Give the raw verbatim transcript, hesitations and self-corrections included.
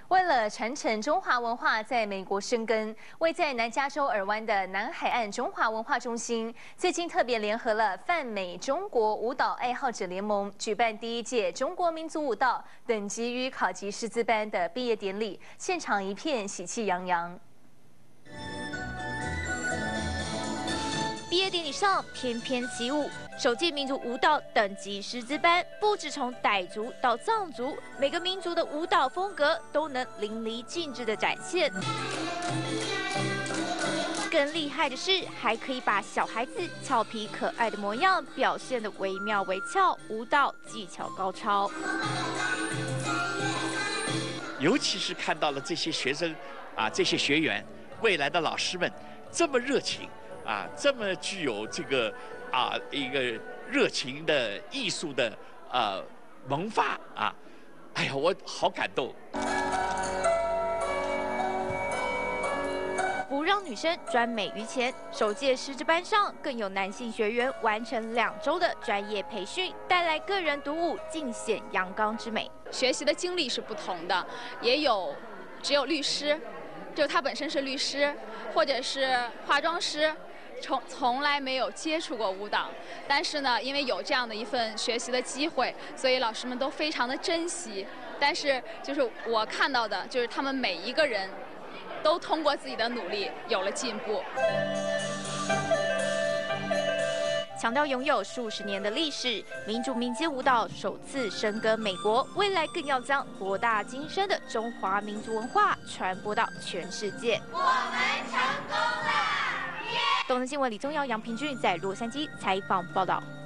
为了传承中华文化在美国生根，位在南加州尔湾的南海岸中华文化中心，最近特别联合了泛美中国舞蹈爱好者联盟，举办第一届中国民族舞蹈等级与考级师资班的毕业典礼，现场一片喜气洋洋。 毕业典礼上翩翩起舞，首届民族舞蹈等级师资班不止从傣族到藏族，每个民族的舞蹈风格都能淋漓尽致的展现。更厉害的是，还可以把小孩子俏皮可爱的模样表现得惟妙惟肖，舞蹈技巧高超。 尤其是看到了这些学生啊，这些学员，未来的老师们这么热情。 啊，这么具有这个啊一个热情的艺术的呃萌发啊，哎呀，我好感动。 不让女生专美于前，首届师资班上更有男性学员完成两周的专业培训，带来个人独舞，尽显阳刚之美。 学习的经历是不同的，也有只有律师，就他本身是律师，或者是化妆师。 从从来没有接触过舞蹈，但是呢，因为有这样的一份学习的机会，所以老师们都非常的珍惜。但是，就是我看到的，就是他们每一个人都通过自己的努力有了进步。 强调拥有数十年的历史，民主民间舞蹈首次深耕美国，未来更要将博大精深的中华民族文化传播到全世界。我们成功了！东森新闻李宗尧、杨平俊在洛杉矶采访报道。